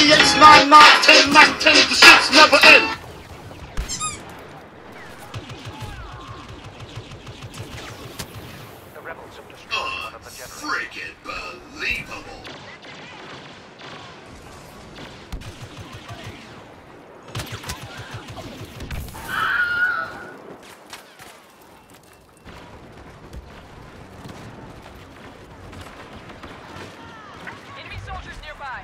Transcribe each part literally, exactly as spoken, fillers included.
three eights, nine nines, ten, nine, ten, the shit's never end. The rebels have destroyed one of the generators. Friggin' believable. Enemy soldiers nearby.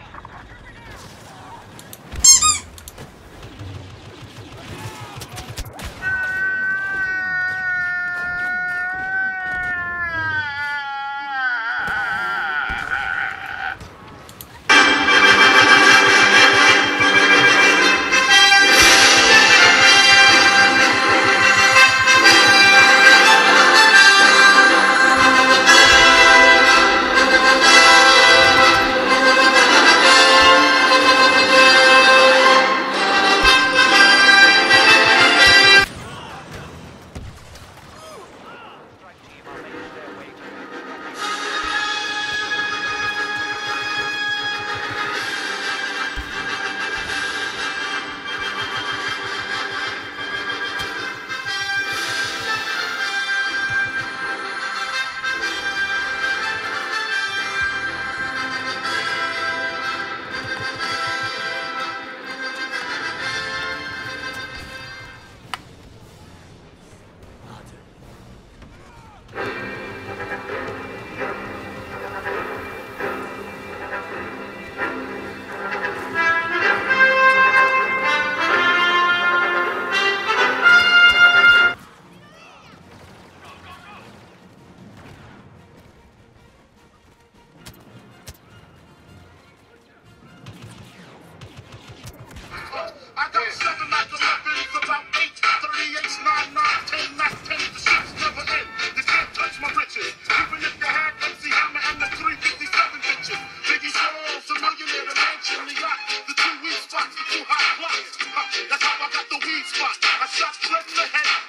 I got seven like eleven, about eight, thirty-eight, nine, nine, ten, nine, ten, the shit's never end. They can't touch my riches, even if they had M C Hammer and the three fifty-seven bitches. Biggie Smalls, a millionaire, the mansion, the yacht, the two weed spots, the two hot blocks. Huh, that's how I got the weed spot. I shot Fred in the head.